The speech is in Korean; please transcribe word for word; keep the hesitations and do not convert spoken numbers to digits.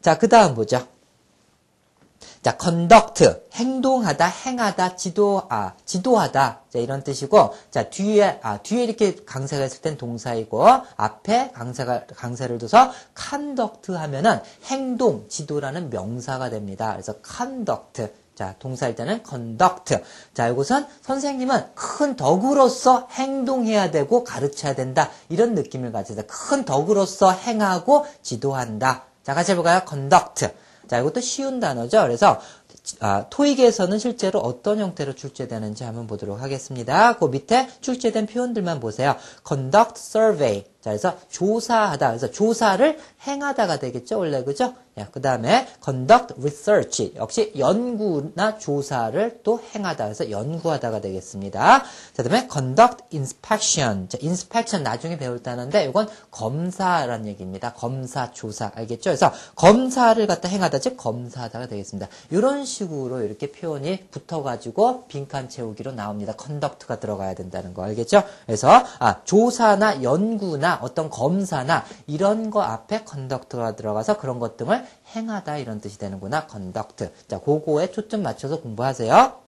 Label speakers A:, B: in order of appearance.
A: 자, 그 다음 보죠. 자, conduct, 행동하다, 행하다, 지도, 아, 지도하다. 자, 이런 뜻이고, 자, 뒤에, 아, 뒤에 이렇게 강세가 있을 땐 동사이고, 앞에 강세가, 강세를 둬서 conduct 하면은 행동, 지도라는 명사가 됩니다. 그래서 conduct. 자, 동사일 때는 conduct. 자, 이것은 선생님은 큰 덕으로서 행동해야 되고 가르쳐야 된다. 이런 느낌을 가지다. 큰 덕으로서 행하고 지도한다. 자, 같이 해볼까요? conduct. 자, 이것도 쉬운 단어죠. 그래서 아, 토익에서는 실제로 어떤 형태로 출제되는지 한번 보도록 하겠습니다. 그 밑에 출제된 표현들만 보세요. conduct survey. 자, 그래서 조사하다. 그래서 조사를 행하다가 되겠죠, 원래 그죠? 그 다음에 conduct research. 역시 연구나 조사를 또 행하다. 그래서 연구하다가 되겠습니다. 자, 그 다음에 conduct inspection. 자, inspection 나중에 배울 단어인데 이건 검사라는 얘기입니다. 검사, 조사. 알겠죠? 그래서 검사를 갖다 행하다, 즉 검사하다가 되겠습니다. 이런 식으로 이렇게 표현이 붙어가지고 빈칸 채우기로 나옵니다. conduct가 들어가야 된다는 거 알겠죠? 그래서 아, 조사나 연구나 어떤 검사나 이런 거 앞에 conduct가 들어가서 그런 것 등을 행하다 이런 뜻이 되는구나. conduct. 자, 그거에 초점 맞춰서 공부하세요.